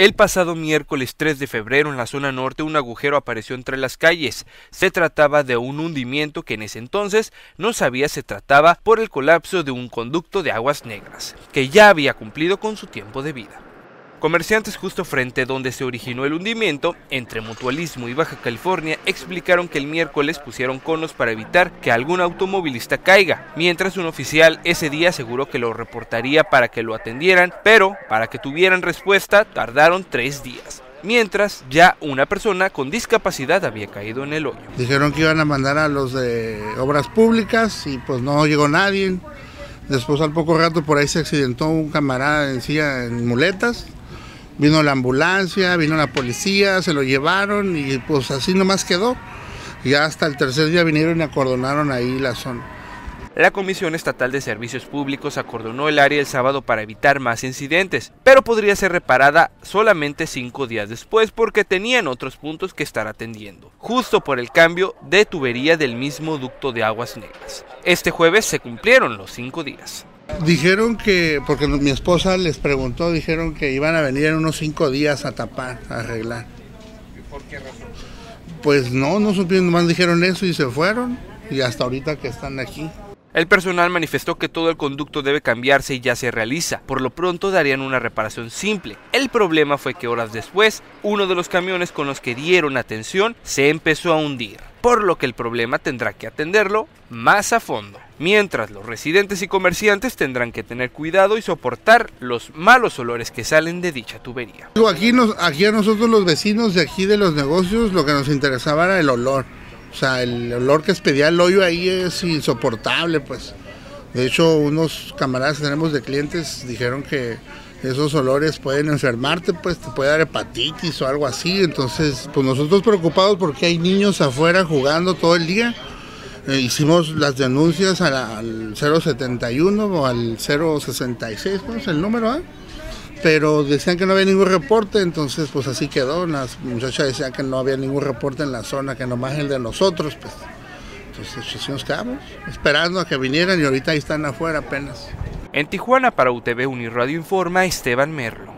El pasado miércoles 3 de febrero en la zona norte un agujero apareció entre las calles. Se trataba de un hundimiento que en ese entonces no sabía se trataba por el colapso de un conducto de aguas negras, que ya había cumplido con su tiempo de vida. Comerciantes justo frente donde se originó el hundimiento, entre Mutualismo y Baja California, explicaron que el miércoles pusieron conos para evitar que algún automovilista caiga, mientras un oficial ese día aseguró que lo reportaría para que lo atendieran, pero para que tuvieran respuesta tardaron 3 días. Mientras ya una persona con discapacidad había caído en el hoyo. Dijeron que iban a mandar a los de obras públicas y pues no llegó nadie. Después al poco rato por ahí se accidentó un camarada en silla en muletas. Vino la ambulancia, vino la policía, se lo llevaron y pues así nomás quedó. Ya hasta el tercer día vinieron y acordonaron ahí la zona. La Comisión Estatal de Servicios Públicos acordonó el área el sábado para evitar más incidentes, pero podría ser reparada solamente 5 días después porque tenían otros puntos que estar atendiendo, justo por el cambio de tubería del mismo ducto de aguas negras. Este jueves se cumplieron los 5 días. Dijeron que, porque mi esposa les preguntó, dijeron que iban a venir en unos 5 días a tapar, a arreglar. ¿Y por qué razón? Pues no supieron, nomás dijeron eso y se fueron, y hasta ahorita que están aquí. El personal manifestó que todo el conducto debe cambiarse y ya se realiza. Por lo pronto darían una reparación simple. El problema fue que horas después, uno de los camiones con los que dieron atención se empezó a hundir, por lo que el problema tendrá que atenderlo más a fondo. Mientras los residentes y comerciantes tendrán que tener cuidado y soportar los malos olores que salen de dicha tubería. Aquí a nosotros los vecinos de aquí de los negocios lo que nos interesaba era el olor. O sea, el olor que expedía el hoyo ahí es insoportable, pues. De hecho, unos camaradas que tenemos de clientes dijeron que esos olores pueden enfermarte, pues te puede dar hepatitis o algo así. Entonces, pues nosotros preocupados porque hay niños afuera jugando todo el día. Hicimos las denuncias al 071 o al 066, ¿no es el número? Pero decían que no había ningún reporte, entonces pues así quedó. Las muchachas decían que no había ningún reporte en la zona, que nomás el de nosotros, pues. Entonces así nos quedamos, esperando a que vinieran y ahorita ahí están afuera apenas. En Tijuana para UTV Uniradio Informa, Esteban Merlo.